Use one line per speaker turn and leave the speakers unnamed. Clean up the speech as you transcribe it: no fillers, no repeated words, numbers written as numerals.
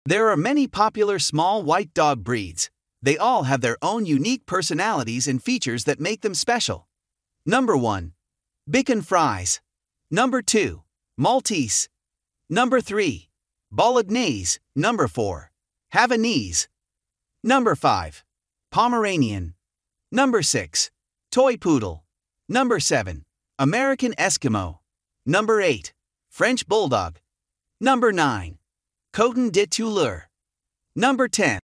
There are many popular small white dog breeds. They all have their own unique personalities and features that make them special. Number 1. Bichon Frise. Number 2. Maltese. Number 3. Bolognese. Number 4. Havanese. Number 5. Pomeranian. Number 6. Toy Poodle. Number 7. American Eskimo. Number 8. French Bulldog. Number 9. Coton de Tulear. Number 10.